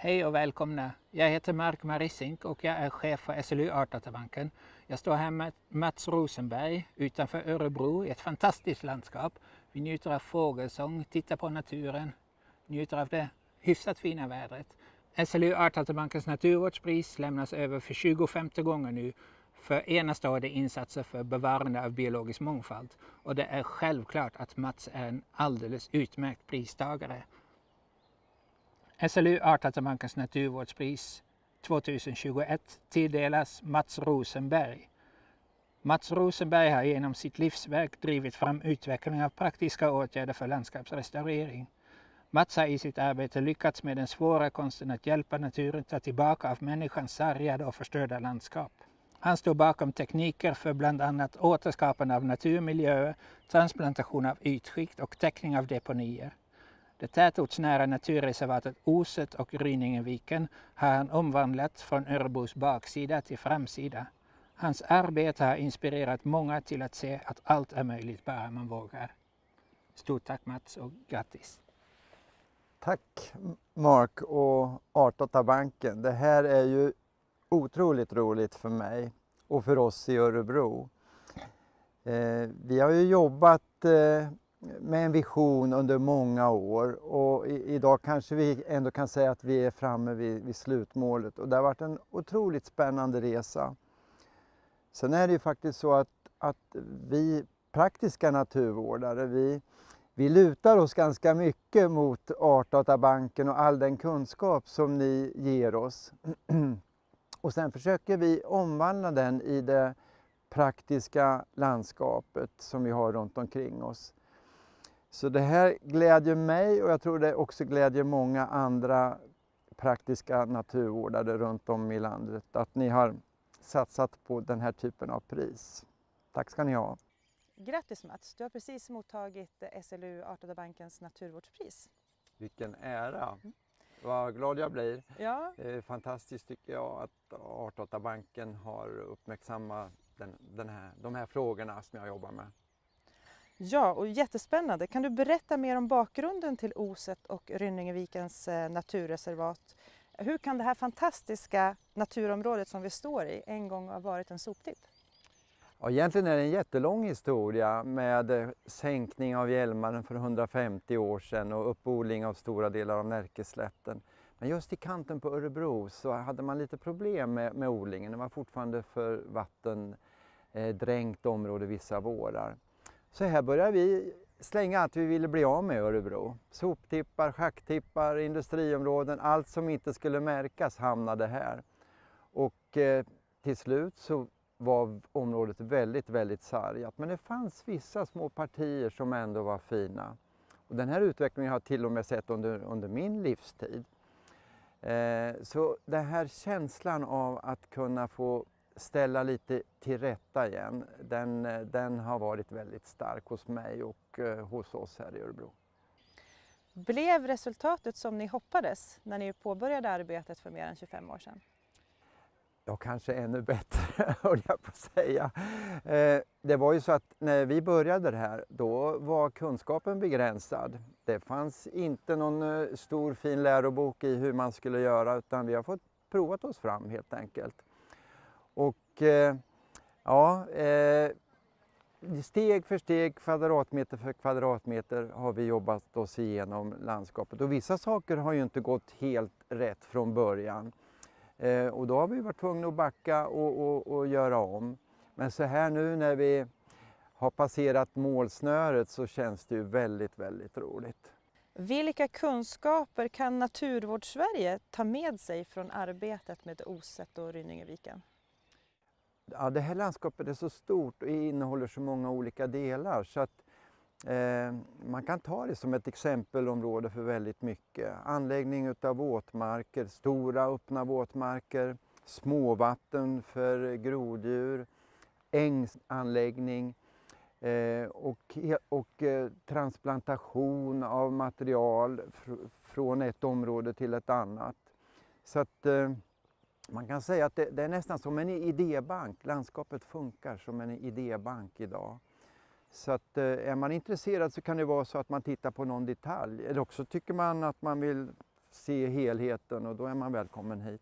Hej och välkomna. Jag heter Mark Marissink och jag är chef för SLU Artdatabanken. Jag står här med Mats Rosenberg utanför Örebro i ett fantastiskt landskap. Vi njuter av fågelsång, tittar på naturen, njuter av det hyfsat fina vädret. SLU Artdatabankens naturvårdspris lämnas över för 25:e gången nu för enastående insatser för bevarande av biologisk mångfald. Och det är självklart att Mats är en alldeles utmärkt pristagare. SLU Artdatabankens naturvårdspris 2021 tilldelas Mats Rosenberg. Mats Rosenberg har genom sitt livsverk drivit fram utveckling av praktiska åtgärder för landskapsrestaurering. Mats har i sitt arbete lyckats med den svåra konsten att hjälpa naturen ta tillbaka av människans sargade och förstörda landskap. Han står bakom tekniker för bland annat återskapande av naturmiljöer, transplantation av ytskikt och täckning av deponier. Det tätortsnära naturreservatet Oset och Rynningeviken har han omvandlat från Örebros baksida till framsida. Hans arbete har inspirerat många till att se att allt är möjligt bara man vågar. Stort tack Mats och grattis! Tack Mark och Artdatabanken. Det här är ju otroligt roligt för mig och för oss i Örebro. Vi har ju jobbat med en vision under många år och idag kanske vi ändå kan säga att vi är framme vid slutmålet, och det har varit en otroligt spännande resa. Sen är det ju faktiskt så att vi praktiska naturvårdare, vi lutar oss ganska mycket mot Artdatabanken och all den kunskap som ni ger oss. Och sen försöker vi omvandla den i det praktiska landskapet som vi har runt omkring oss. Så det här glädjer mig, och jag tror det också glädjer många andra praktiska naturvårdare runt om i landet att ni har satsat på den här typen av pris. Tack ska ni ha. Grattis Mats, du har precis mottagit SLU Artdatabankens naturvårdspris. Vilken ära! Vad glad jag blir. Ja. Det är fantastiskt tycker jag att Artdatabanken har uppmärksammat de här frågorna som jag jobbar med. Ja, och jättespännande. Kan du berätta mer om bakgrunden till Oset och Rynningevikens naturreservat? Hur kan det här fantastiska naturområdet som vi står i en gång ha varit en soptipp? Ja, egentligen är det en jättelång historia med sänkning av Hjälmaren för 150 år sedan och uppodling av stora delar av Närkeslätten. Men just i kanten på Örebro så hade man lite problem med odlingen. Det var fortfarande för vattendränkt område vissa vårar. Så här började vi slänga att vi ville bli av med Örebro. Soptippar, schacktippar, industriområden, allt som inte skulle märkas hamnade här. Och till slut så var området väldigt, väldigt sargat. Men det fanns vissa små partier som ändå var fina. Och den här utvecklingen har jag till och med sett under min livstid. Så den här känslan av att kunna få ställa lite till rätta igen, den har varit väldigt stark hos mig och hos oss här i Örebro. Blev resultatet som ni hoppades när ni påbörjade arbetet för mer än 25 år sedan? Ja, kanske ännu bättre, höll jag på att säga. Det var ju så att när vi började det här, då var kunskapen begränsad. Det fanns inte någon stor fin lärobok i hur man skulle göra, utan vi har fått provat oss fram helt enkelt. Och steg för steg, kvadratmeter för kvadratmeter har vi jobbat oss igenom landskapet. Och vissa saker har ju inte gått helt rätt från början. Och då har vi varit tvungna att backa och göra om. Men så här nu när vi har passerat målsnöret så känns det ju väldigt, väldigt roligt. Vilka kunskaper kan Naturvårdssverige ta med sig från arbetet med Oset och Rynningeviken? Ja, det här landskapet är så stort och innehåller så många olika delar så att man kan ta det som ett exempelområde för väldigt mycket. Anläggning av våtmarker, stora öppna våtmarker, småvatten för groddjur, ängsanläggning och transplantation av material från ett område till ett annat. Så att man kan säga att det är nästan som en idébank. Landskapet funkar som en idébank idag. Så att är man intresserad så kan det vara så att man tittar på någon detalj. Eller också tycker man att man vill se helheten och då är man välkommen hit.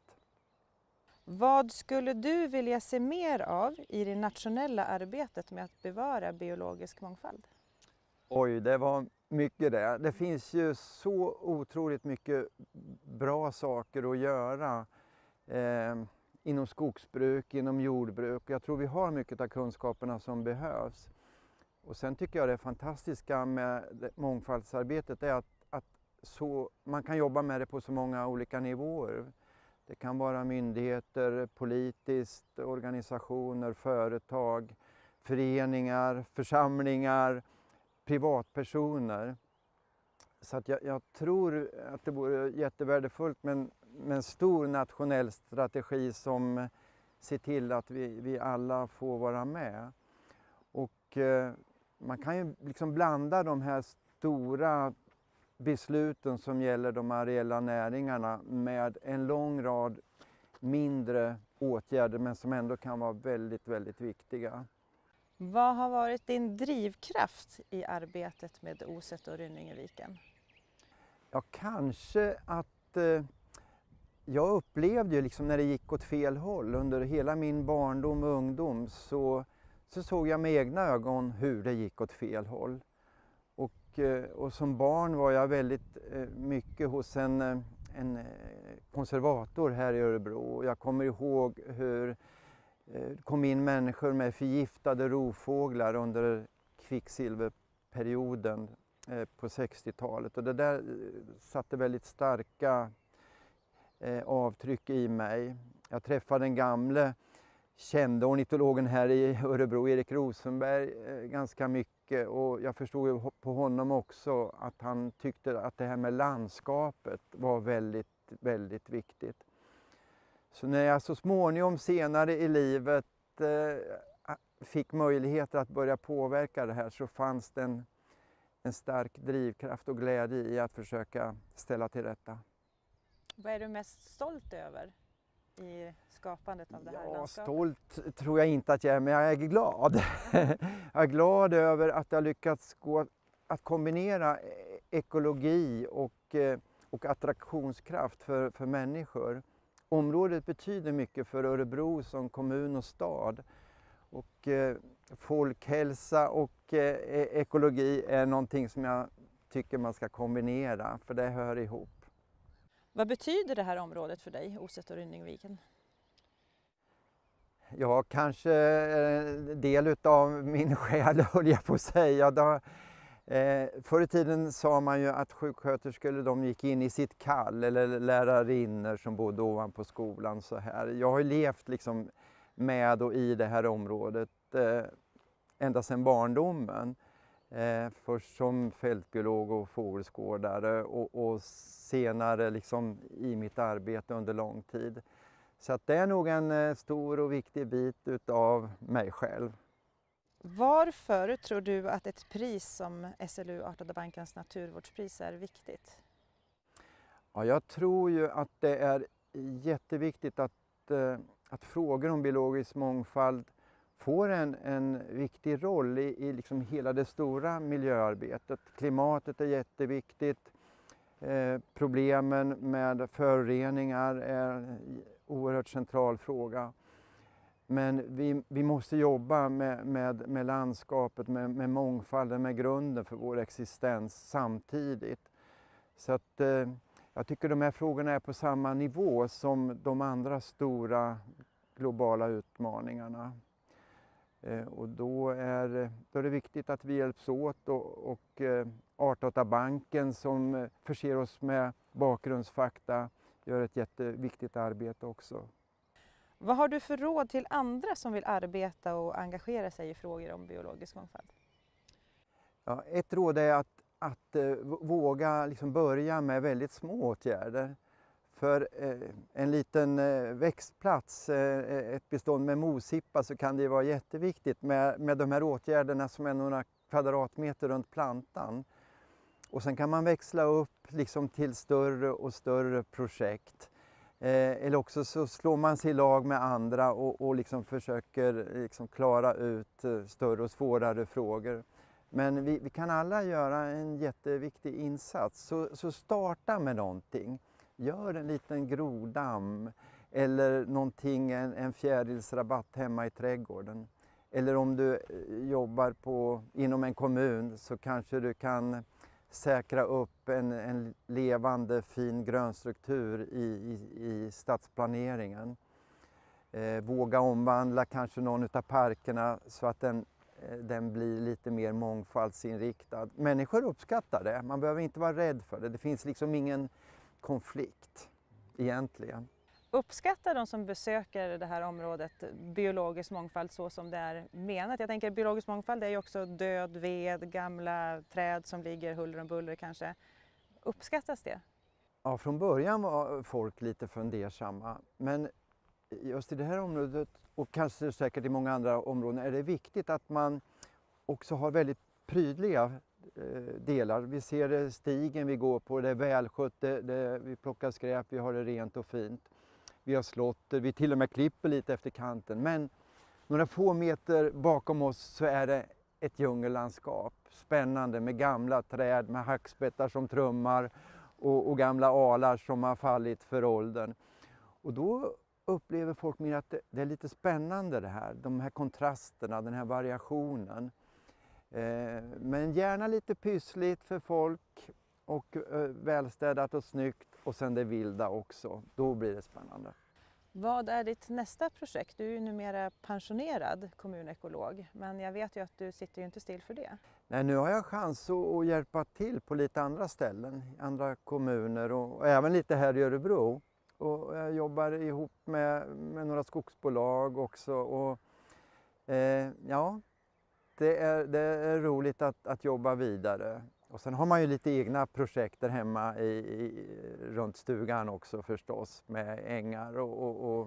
Vad skulle du vilja se mer av i det nationella arbetet med att bevara biologisk mångfald? Oj, det var mycket det. Det finns ju så otroligt mycket bra saker att göra inom skogsbruk, inom jordbruk. Jag tror vi har mycket av kunskaperna som behövs. Och sen tycker jag det fantastiska med mångfaldsarbetet är att man kan jobba med det på så många olika nivåer. Det kan vara myndigheter, politiskt, organisationer, företag, föreningar, församlingar, privatpersoner. Så att jag tror att det vore jättevärdefullt med en stor nationell strategi som ser till att vi alla får vara med. Och man kan ju liksom blanda de här stora besluten som gäller de areella näringarna med en lång rad mindre åtgärder men som ändå kan vara väldigt, väldigt viktiga. Vad har varit din drivkraft i arbetet med Oset och Rynningeviken? Ja, kanske att jag upplevde ju liksom när det gick åt fel håll under hela min barndom och ungdom så såg jag med egna ögon hur det gick åt fel håll. Och som barn var jag väldigt mycket hos en konservator här i Örebro. Jag kommer ihåg hur det kom in människor med förgiftade rovfåglar under kvicksilverperioden på 60-talet. Och det där satte väldigt starka avtryck i mig. Jag träffade den gamle kände ornitologen här i Örebro, Erik Rosenberg, ganska mycket. Och jag förstod ju på honom också att han tyckte att det här med landskapet var väldigt, väldigt viktigt. Så när jag så småningom senare i livet fick möjligheter att börja påverka det här så fanns det en stark drivkraft och glädje i att försöka ställa till rätta. Vad är du mest stolt över i skapandet av det här landskapet? Stolt tror jag inte att jag är, men jag är glad. Jag är glad över att jag lyckats att kombinera ekologi och attraktionskraft för människor. Området betyder mycket för Örebro som kommun och stad. Och folkhälsa och ekologi är någonting som jag tycker man ska kombinera, för det hör ihop. Vad betyder det här området för dig, Oset och Rynningeviken? Ja, kanske en del av min själ, höll jag på att säga. Förr i tiden sa man ju att sjuksköterskor de gick in i sitt kall, eller lärarinnor som bodde ovanpå skolan. Så här. Jag har levt liksom med och i det här området ända sedan barndomen. Först som fältbiolog och fågelskådare och senare liksom i mitt arbete under lång tid. Så att det är nog en stor och viktig bit utav mig själv. Varför tror du att ett pris som SLU Artdatabankens naturvårdspris är viktigt? Ja, jag tror ju att det är jätteviktigt att frågor om biologisk mångfald får en viktig roll i liksom hela det stora miljöarbetet. Klimatet är jätteviktigt. Problemen med föroreningar är en oerhört central fråga. Men vi måste jobba med landskapet, med mångfalden, med grunden för vår existens samtidigt. Så att jag tycker de här frågorna är på samma nivå som de andra stora globala utmaningarna. Och då är det viktigt att vi hjälps åt och Artdatabanken som förser oss med bakgrundsfakta gör ett jätteviktigt arbete också. Vad har du för råd till andra som vill arbeta och engagera sig i frågor om biologisk mångfald? Ja, ett råd är att våga liksom börja med väldigt små åtgärder. För en liten växtplats, ett bestånd med moshippa, så kan det vara jätteviktigt med de här åtgärderna som är några kvadratmeter runt plantan. Och sen kan man växla upp liksom till större och större projekt. Eller också så slår man sig i lag med andra och liksom försöker liksom klara ut större och svårare frågor. Men vi kan alla göra en jätteviktig insats. Så starta med någonting. gör en liten grodamm eller någonting, en fjärilsrabatt hemma i trädgården. Eller om du jobbar inom en kommun så kanske du kan säkra upp en levande fin grönstruktur i stadsplaneringen. Våga omvandla kanske någon av parkerna så att den blir lite mer mångfaldsinriktad. Människor uppskattar det, man behöver inte vara rädd för det. Det finns liksom ingen konflikt egentligen. Uppskattar de som besöker det här området biologisk mångfald så som det är menat? Jag tänker biologisk mångfald är ju också död ved, gamla träd som ligger huller om buller kanske. Uppskattas det? Ja, från början var folk lite fundersamma, men just i det här området och kanske säkert i många andra områden är det viktigt att man också har väldigt prydliga delar. Vi ser stigen vi går på, det är välskött, vi plockar skräp, vi har det rent och fint. Vi har slåtter, vi till och med klipper lite efter kanten. Men några få meter bakom oss så är det ett djungellandskap. Spännande med gamla träd, med hackspettar som trummar och gamla alar som har fallit för åldern. Och då upplever folk mer att det är lite spännande det här. De här kontrasterna, den här variationen. Men gärna lite pyssligt för folk och välstädat och snyggt. Och sen det vilda också. Då blir det spännande. Vad är ditt nästa projekt? Du är ju numera pensionerad kommunekolog, men jag vet ju att du sitter ju inte still för det. Nej, nu har jag chans att hjälpa till på lite andra ställen, andra kommuner och även lite här i Örebro. Och jag jobbar ihop med några skogsbolag också. Och, ja, det är roligt att jobba vidare. Och sen har man ju lite egna projekt där hemma runt stugan också förstås med ängar och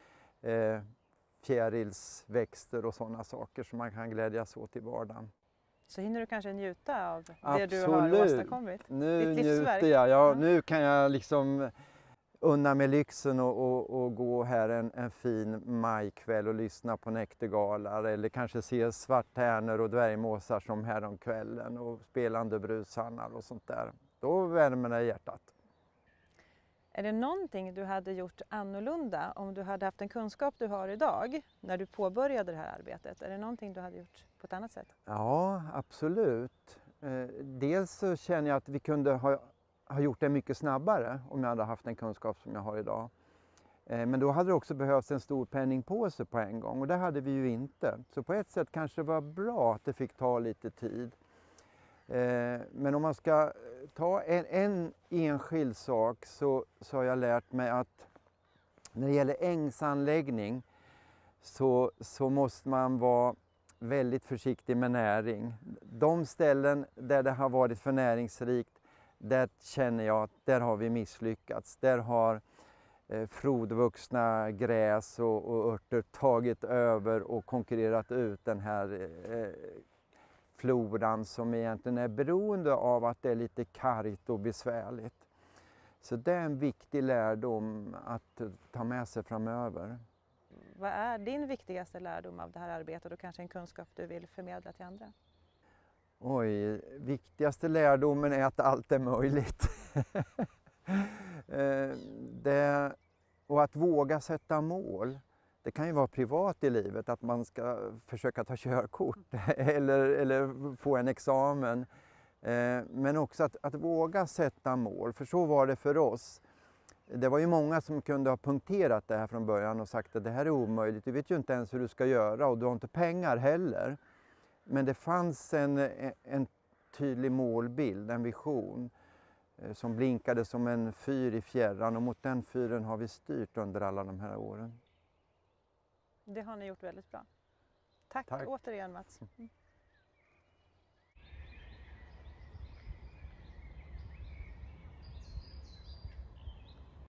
fjärilsväxter och sådana saker som man kan glädjas åt i vardagen. Så hinner du kanske njuta av Absolut. Det du har åstadkommit? Nu Ditt livsverk. njuter jag. Ja, nu kan jag liksom unna mig lyxen och gå här en fin majkväll och lyssna på näktergalar eller kanske se svarthärnor och dvärgmåsar som här om kvällen och spelande brushannar och sånt där. Då värmer det hjärtat. Är det någonting du hade gjort annorlunda om du hade haft den kunskap du har idag när du påbörjade det här arbetet? Är det någonting du hade gjort på ett annat sätt? Ja, absolut. Dels så känner jag att vi kunde ha gjort det mycket snabbare om jag hade haft den kunskap som jag har idag. Men då hade det också behövts en stor penningpåse på en gång och det hade vi ju inte. Så på ett sätt kanske det var bra att det fick ta lite tid. Men om man ska ta en enskild sak så har jag lärt mig att när det gäller ängsanläggning så måste man vara väldigt försiktig med näring. De ställen där det har varit för näringsrikt, där känner jag att där har vi misslyckats. Där har frodvuxna gräs och örter tagit över och konkurrerat ut den här floran som egentligen är beroende av att det är lite kargt och besvärligt. Så det är en viktig lärdom att ta med sig framöver. Vad är din viktigaste lärdom av det här arbetet och kanske en kunskap du vill förmedla till andra? Oj, viktigaste lärdomen är att allt är möjligt. Och att våga sätta mål. Det kan ju vara privat i livet, att man ska försöka ta körkort eller få en examen. Men också att våga sätta mål, för så var det för oss. Det var ju många som kunde ha punkterat det här från början och sagt att det här är omöjligt. Du vet ju inte ens hur du ska göra och du har inte pengar heller. Men det fanns en tydlig målbild, en vision som blinkade som en fyr i fjärran och mot den fyren har vi styrt under alla de här åren. Det har ni gjort väldigt bra. Tack. Återigen Mats.